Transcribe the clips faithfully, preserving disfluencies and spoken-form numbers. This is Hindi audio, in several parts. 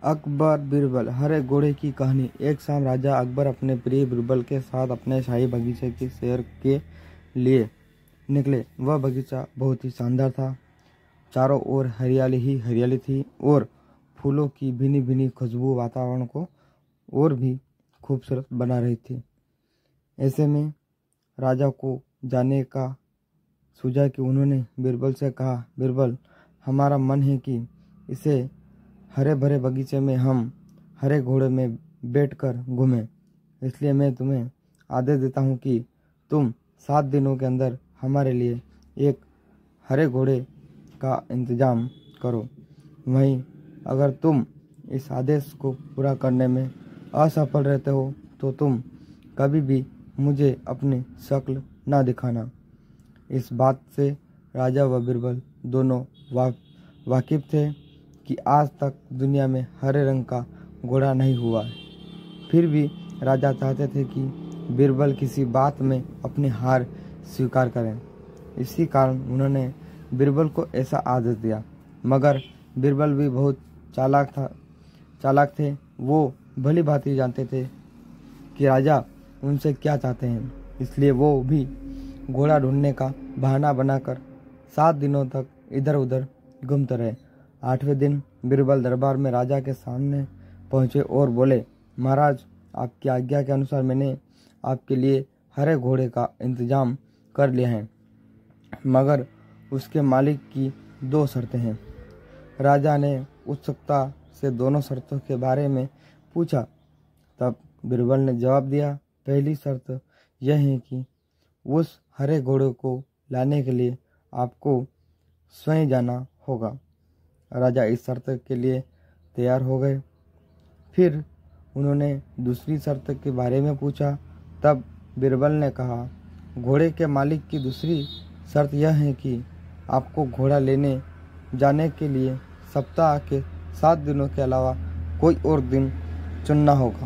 अकबर बीरबल हरे घोड़े की कहानी। एक शाम राजा अकबर अपने प्रिय बीरबल के साथ अपने शाही बगीचे की सैर के लिए निकले। वह बगीचा बहुत ही शानदार था। चारों ओर हरियाली ही हरियाली थी और फूलों की भीनी भीनी खुशबू वातावरण को और भी खूबसूरत बना रही थी। ऐसे में राजा को जाने का सूझा कि उन्होंने बीरबल से कहा, बीरबल, हमारा मन है कि इसे हरे भरे बगीचे में हम हरे घोड़े में बैठकर घूमें। इसलिए मैं तुम्हें आदेश देता हूँ कि तुम सात दिनों के अंदर हमारे लिए एक हरे घोड़े का इंतजाम करो। वहीं अगर तुम इस आदेश को पूरा करने में असफल रहते हो तो तुम कभी भी मुझे अपनी शक्ल न दिखाना। इस बात से राजा व बीरबल दोनों वा, वाकिफ थे कि आज तक दुनिया में हरे रंग का घोड़ा नहीं हुआ है। फिर भी राजा चाहते थे कि बीरबल किसी बात में अपनी हार स्वीकार करें। इसी कारण उन्होंने बीरबल को ऐसा आदेश दिया। मगर बीरबल भी बहुत चालाक था चालाक थे। वो भली भांति जानते थे कि राजा उनसे क्या चाहते हैं। इसलिए वो भी घोड़ा ढूंढने का बहाना बनाकर सात दिनों तक इधर उधर घूमते रहे। आठवें दिन बीरबल दरबार में राजा के सामने पहुंचे और बोले, महाराज, आपकी आज्ञा के अनुसार मैंने आपके लिए हरे घोड़े का इंतजाम कर लिया है, मगर उसके मालिक की दो शर्तें हैं। राजा ने उत्सुकता से दोनों शर्तों के बारे में पूछा। तब बीरबल ने जवाब दिया, पहली शर्त यह है कि उस हरे घोड़े को लाने के लिए आपको स्वयं जाना होगा। राजा इस शर्त के लिए तैयार हो गए। फिर उन्होंने दूसरी शर्त के बारे में पूछा। तब बीरबल ने कहा, घोड़े के मालिक की दूसरी शर्त यह है कि आपको घोड़ा लेने जाने के लिए सप्ताह के सात दिनों के अलावा कोई और दिन चुनना होगा।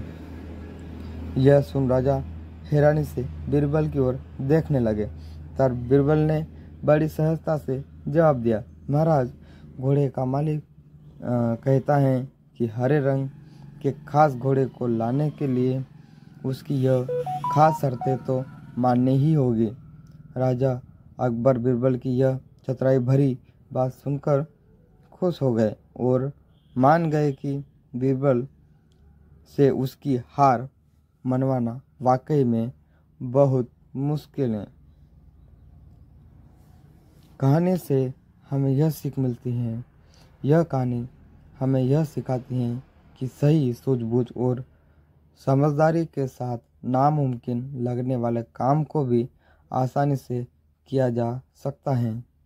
यह सुन राजा हैरानी से बीरबल की ओर देखने लगे। तब बीरबल ने बड़ी सहजता से जवाब दिया, महाराज, घोड़े का मालिक आ, कहता है कि हरे रंग के खास घोड़े को लाने के लिए उसकी यह खास शर्तें तो माननी ही होगी। राजा अकबर बीरबल की यह चतुराई भरी बात सुनकर खुश हो गए और मान गए कि बीरबल से उसकी हार मनवाना वाकई में बहुत मुश्किल है। कहानी से हमें यह सीख मिलती है यह कहानी हमें यह सिखाती है कि सही सूझबूझ और समझदारी के साथ नामुमकिन लगने वाले काम को भी आसानी से किया जा सकता है।